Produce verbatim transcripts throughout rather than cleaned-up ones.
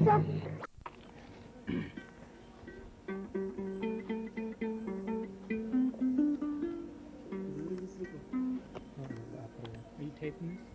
you taping this?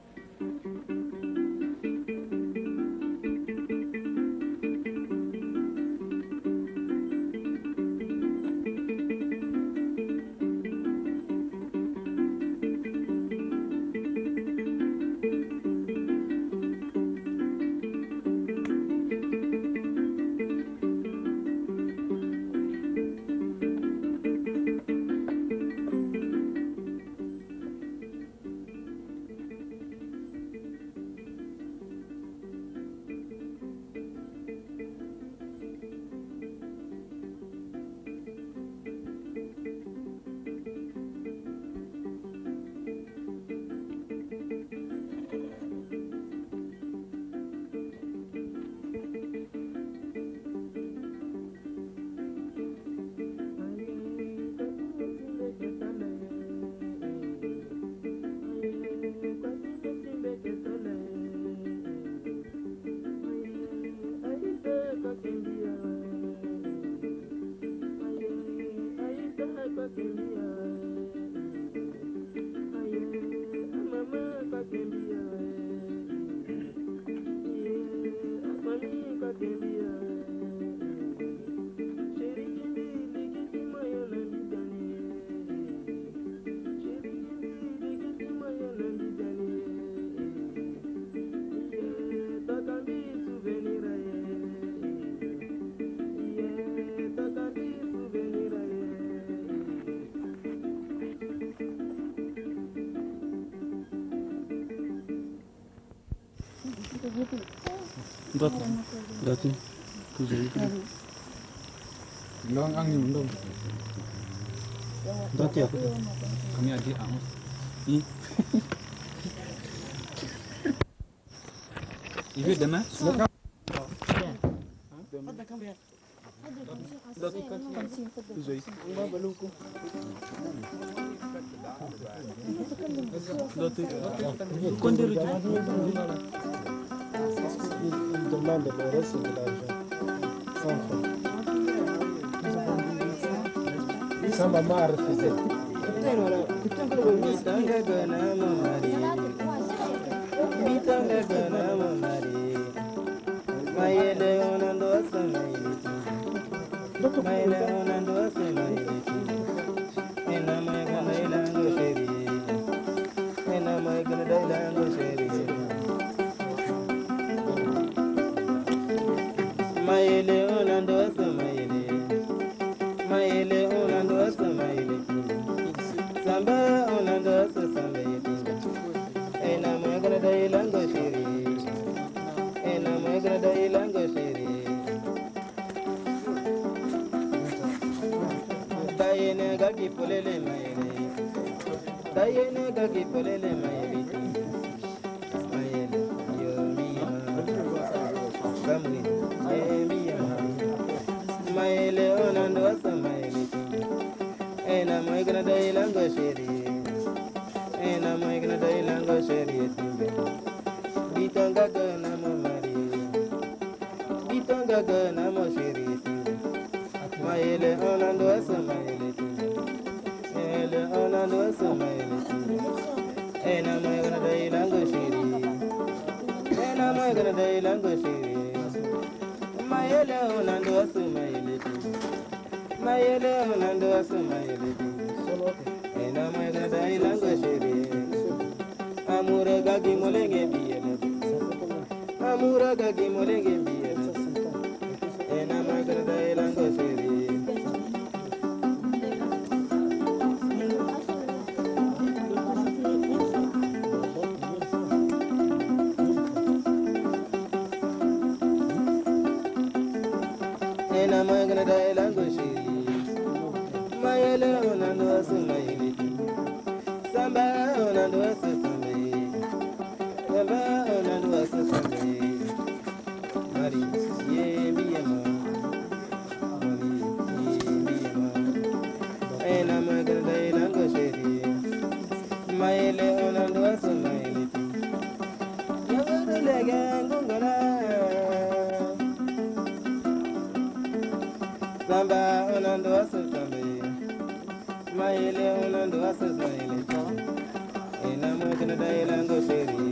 Dot, datin, tujuh itu. Bilang angin mendung. Dot ya. Kami adik angus. I. Ibu dana. Tujuh itu. Dot itu. Kondiru Il demande le reste de l'argent. Sans fond. Sa maman a refusé. Bitanga gana mamari. Bitanga gana mamari. Mayele onando asa mayele. Mayele onando asa mayele. Ena may gana ilango sheri. Ena may gana ilango sheri. Mayele onando asa mayele. Mayele onando asa mayele. Samba onando asa samba yeti. Ena may gana ilango sheri. Ena may gana ilango sheri. Tayene gaki polele mayele. Tayene gaki polele mayele. Mayele yo miya. Kamri ye miya. Mayele onando asa mayele. Ena may gana ilango sheri. Ena may gana ilango sheri yetimbe. Bitanga gana mamari. Bitanga gana mo sheri yetimbe. Mayele onando asa mayele. Mayele onando asa mayele. Ena may gana ilango sheri. Ena may gana ilango sheri. Mayele onando asa mayele. Mayele onando asa mayele. Ena may gana ilango sheri. Amura gagi molenge biyele. Amura gagi molenge biyele. Ena may gana ilango sheri. Ena may gana ilango sheri. Mayele onando asa mayele. Samba onando asa samba. Samba onando asa samba. Mari ye miya ma. Mari ye miya ma. Ena may gana ilango sheri. Mayele onando asa mayele. Yagadu lege ngongona. Samba unando aso sambe. Maile unando aso sambe. Ina mo kana dai lango sheri.